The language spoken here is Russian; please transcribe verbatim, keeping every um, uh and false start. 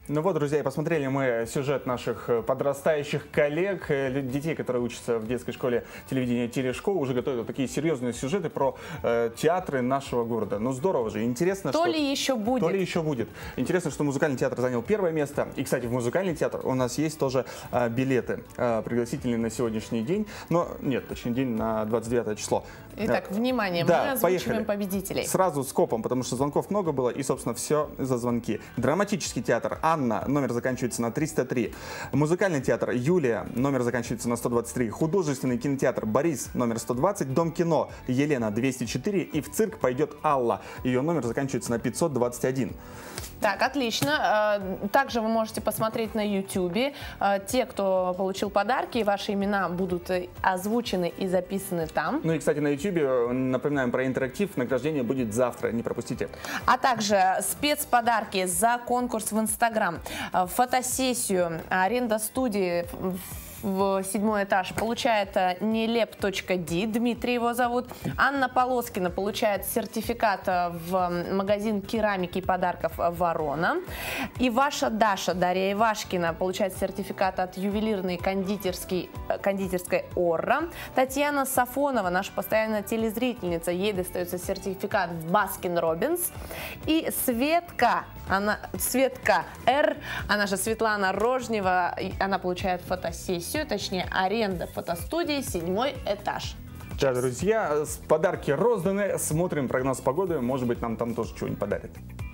Ну вот, друзья, посмотрели мы сюжет наших подрастающих коллег, детей, которые учатся в детской школе телевидения «Телешкола», уже готовят такие серьезные сюжеты про э, театры нашего города. Ну здорово же, интересно, то что... ли еще будет. То ли еще будет. Интересно, что музыкальный театр занял первое место. И, кстати, в музыкальный театр у нас есть тоже э, билеты, э, пригласительные на сегодняшний день. Но нет, точнее, день на двадцать девятое число. Итак, внимание, да, мы озвучиваем поехали. победителей. Сразу скопом, потому что звонков много было, и, собственно, все за звонки. Драматический театр «Анна», номер заканчивается на триста три. Музыкальный театр «Юлия», номер заканчивается на сто двадцать три. Художественный кинотеатр «Борис», номер сто двадцать. Дом кино «Елена», двести четыре. И в цирк пойдет «Алла». Ее номер заканчивается на пятьсот двадцать один. Так, отлично. Также вы можете посмотреть на ютубе. Те, кто получил подарки, ваши имена будут озвучены и записаны там. Ну и, кстати, на ютубе, напоминаем про интерактив, награждение будет завтра, не пропустите. А также спецподарки за конкурс в Инстаграм, фотосессию, аренда студии в седьмой этаж получает нелеп точка ди, Дмитрий его зовут. Анна Полоскина получает сертификат в магазин керамики и подарков «Ворона». И ваша Даша, Дарья Ивашкина, получает сертификат от ювелирной кондитерской, кондитерской «Орра». Татьяна Сафонова, наша постоянная телезрительница, ей достается сертификат в Баскин Робинс. И Светка, она, Светка Р, она же Светлана Рожнева, она получает фотосессию, точнее аренда фотостудии «Седьмой этаж». Да, друзья, подарки розданы, смотрим прогноз погоды, может быть, нам там тоже чего-нибудь подарят.